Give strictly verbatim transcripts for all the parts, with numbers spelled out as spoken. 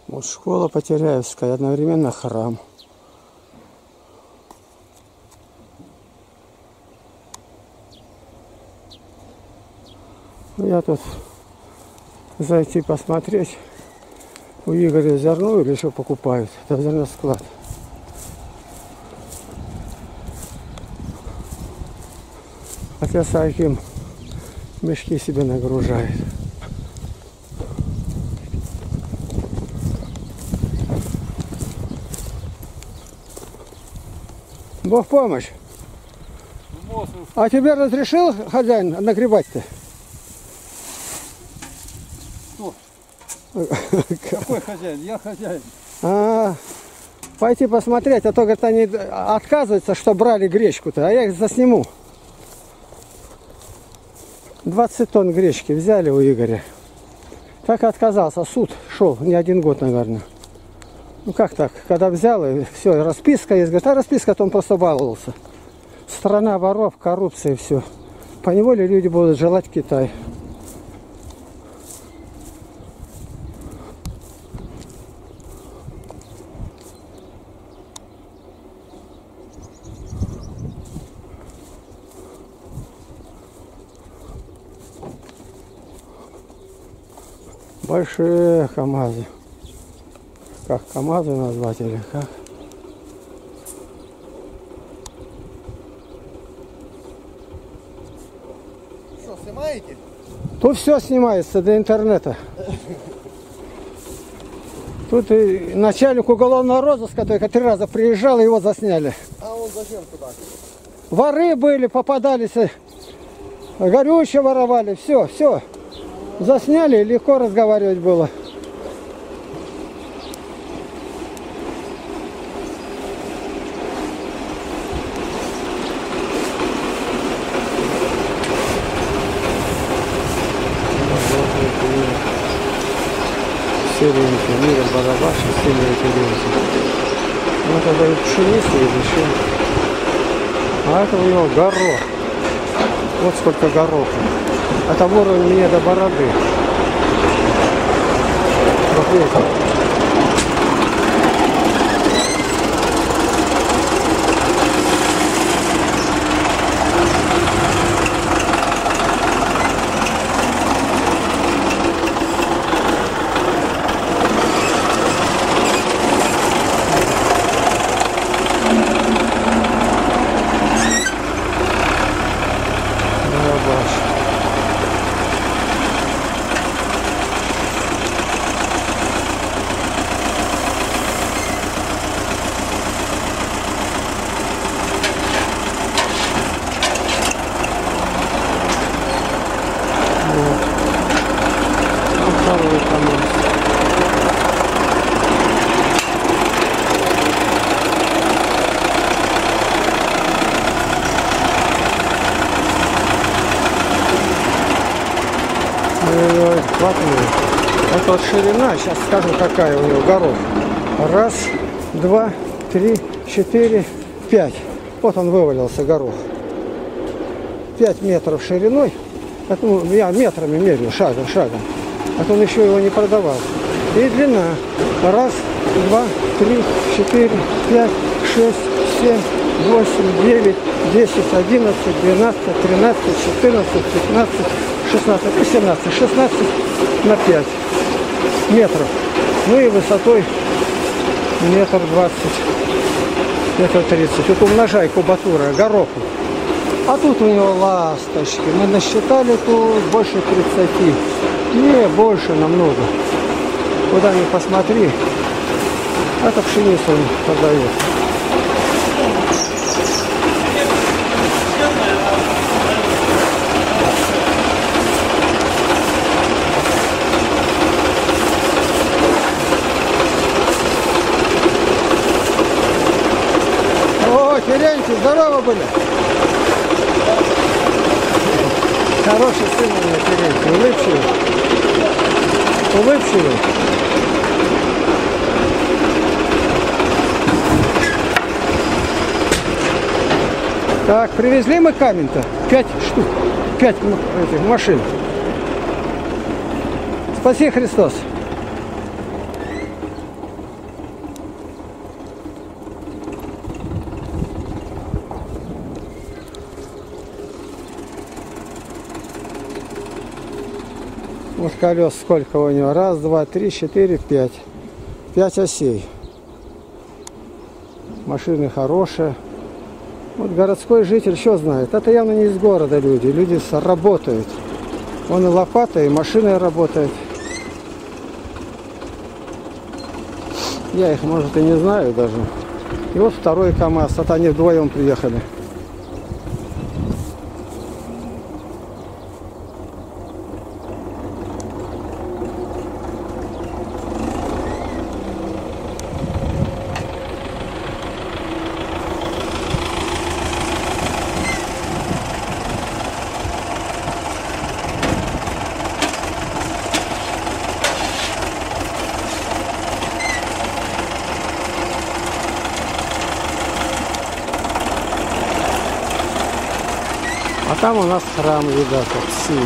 Вот школа Потеряевская, одновременно храм. Я тут зайти посмотреть. У Игоря зерно или что покупают. Это зерносклад. Хотя Сааким мешки себе нагружает. Бог помощь. А тебе разрешил хозяин нагревать-то? Кто? Какой хозяин? Я хозяин. А, пойти посмотреть, а то, говорят, они отказываются, что брали гречку-то, а я их засниму. двадцать тонн гречки взяли у Игоря. Так и отказался, суд шел не один год, наверное. Ну как так, когда взял, и все, расписка есть, говорит, а расписка-то он просто баловался. Страна воров, коррупция, все. Поневоле люди будут желать Китай. Большие КАМАЗы. Как КАМАЗы назвать или как? Что, снимаете? Тут все снимается до интернета. Тут и начальник уголовного розыска только три раза приезжал, и его засняли. А он зачем туда? Воры были, попадались, горючее воровали, все, все. Засняли, легко разговаривать было. Серенький, мира барабаши, серенький. Вот это пшеница или еще. А это у него горох. Вот сколько гороха. Это уровень мне до бороды. Вот видите. Это вот ширина, сейчас скажу, какая у него горох. Раз, два, три, четыре, пять. Вот он вывалился, горох. Пять метров шириной. Это, ну, я метрами меряю, шагом, шагом. А он еще его не продавал. И длина. Раз, два, три, четыре, пять, шесть, семь, восемь, девять, десять, одиннадцать, двенадцать, тринадцать, четырнадцать, пятнадцать, шестнадцать, восемнадцать, шестнадцать на пять метров. Ну и высотой метр двадцать, метр тридцать. Вот умножай кубатура гороху. А тут у него ласточки. Мы насчитали тут больше тридцати. Не, больше намного. Куда ни посмотри. Это пшеницу он продает. Терентий, здорово были. Хороший сын у меня Терентий, улыбчивый. Улыбчивый. Так, привезли мы камень-то. Пять штук. Пять этих машин. Спаси Христос. Вот колес сколько у него? Раз, два, три, четыре, пять. Пять осей. Машины хорошие. Вот городской житель что знает? Это явно не из города люди. Люди работают. Вон и лопата, и машина работает. Я их, может, и не знаю даже. И вот второй КамАЗ. Вот они вдвоем приехали. А там у нас храм, ребята, синий.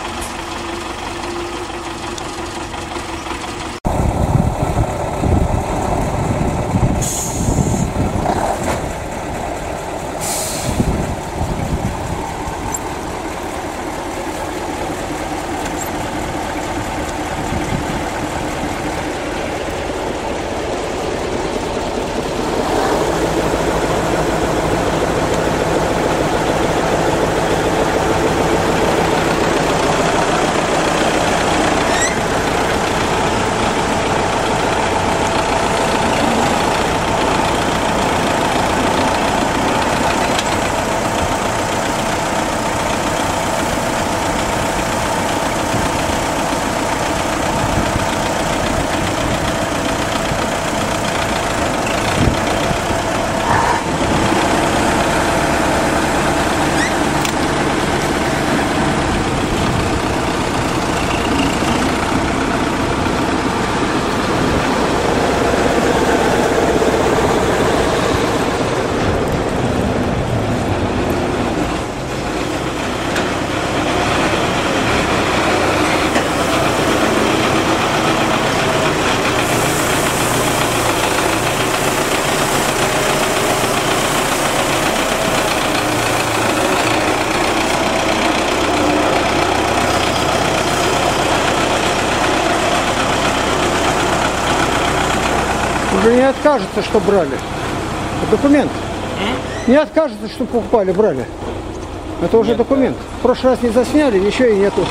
Уже не откажется, что брали. Документ. Не откажется, что покупали, брали. Это уже Нет, документ. Да. В прошлый раз не засняли, еще и нету.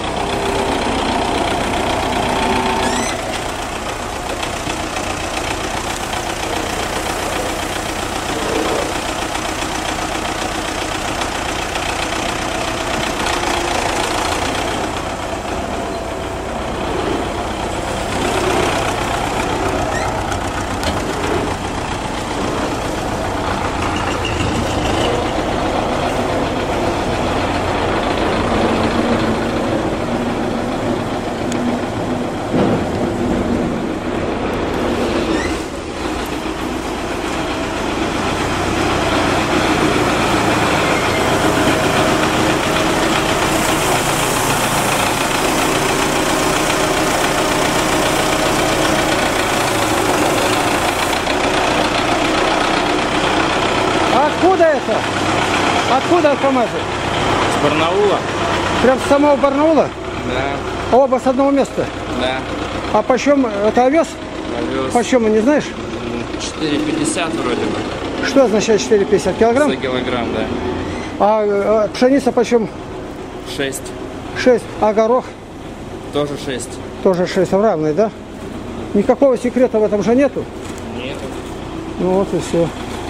Откуда это? Откуда КамАЗы? С Барнаула. Прям с самого Барнаула? Да. Оба с одного места? Да. А почем это овес? Овес. Почем, не знаешь? четыре пятьдесят вроде бы. Что означает четыре пятьдесят? Килограмм? За килограмм, да. А, а пшеница почем? шесть. шесть. А горох? Тоже шесть. Тоже шесть. Равный, да? Никакого секрета в этом же нету? Нету. Ну вот и все.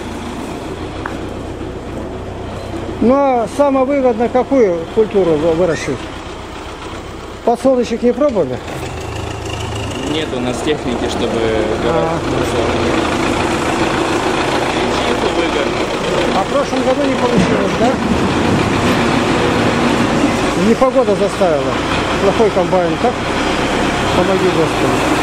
Ну а самое выгодное, какую культуру выращивать? Подсолнечник не пробовали? Нет у нас техники, чтобы А. выгодно. А в прошлом году не получилось, да? Непогода заставила. Плохой комбайн, так? Помоги, Господи.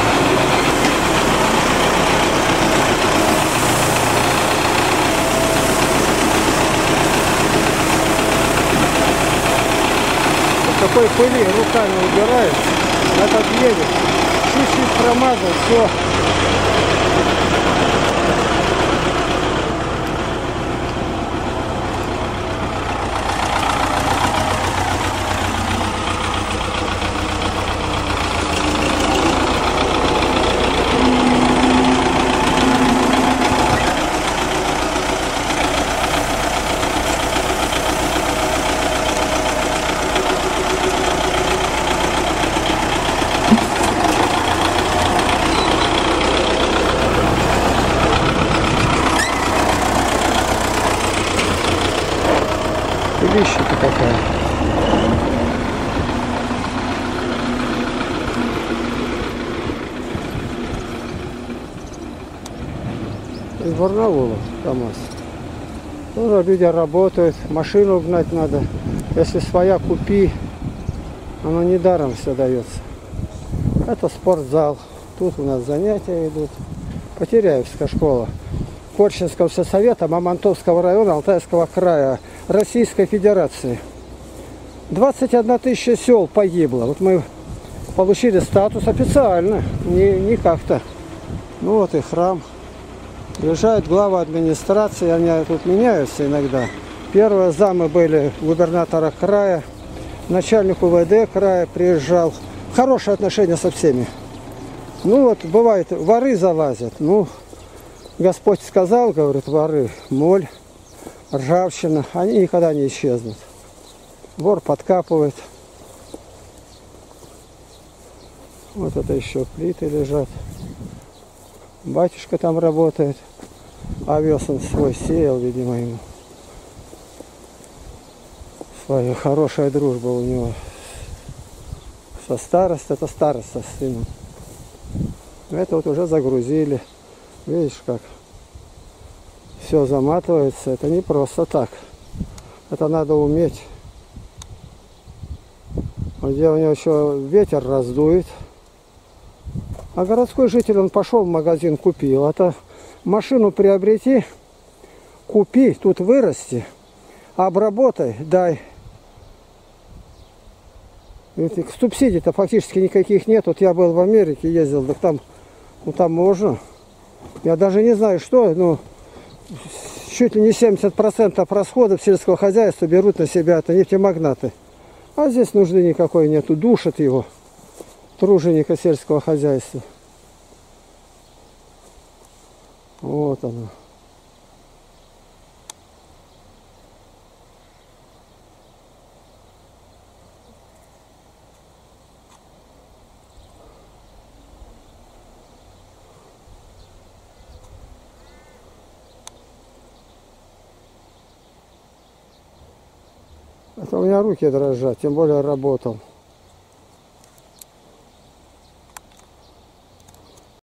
Такой пыли руками убирает, этот едет, чуть-чуть промазал, все. какая. Из Барнаула КамАЗ. Тоже люди работают, машину гнать надо. Если своя, купи. Оно недаром все дается. Это спортзал. Тут у нас занятия идут. Потеряевская школа. Корчинского сельсовета Мамонтовского района Алтайского края Российской Федерации. двадцать одна тысяча сел погибло. Вот мы получили статус официально, не, не как-то. Ну вот и храм. Приезжают главы администрации, они тут меняются иногда. Первые замы были губернатора края, начальник УВД края приезжал. Хорошие отношения со всеми. Ну вот, бывает, воры залазят. Ну, Господь сказал, говорит, воры, моль, ржавчина, они никогда не исчезнут. Вор подкапывает. Вот это еще плиты лежат. Батюшка там работает. Овес он свой сеял, видимо, ему. Своя хорошая дружба у него. Со староста, это староста с сыном. Это вот уже загрузили. Видишь, как все заматывается. Это не просто так. Это надо уметь. Вот где у него еще ветер раздует. А городской житель, он пошел в магазин, купил. Это машину приобрети, купи, тут вырасти, обработай, дай. Субсидий-то фактически никаких нет. Вот я был в Америке, ездил, так там, ну, там можно. Я даже не знаю, что, ну, чуть ли не семьдесят процентов расходов сельского хозяйства берут на себя, это нефтемагнаты. А здесь нужды никакой нету, душат его, труженика сельского хозяйства. Вот оно. Это у меня руки дрожат, тем более работал.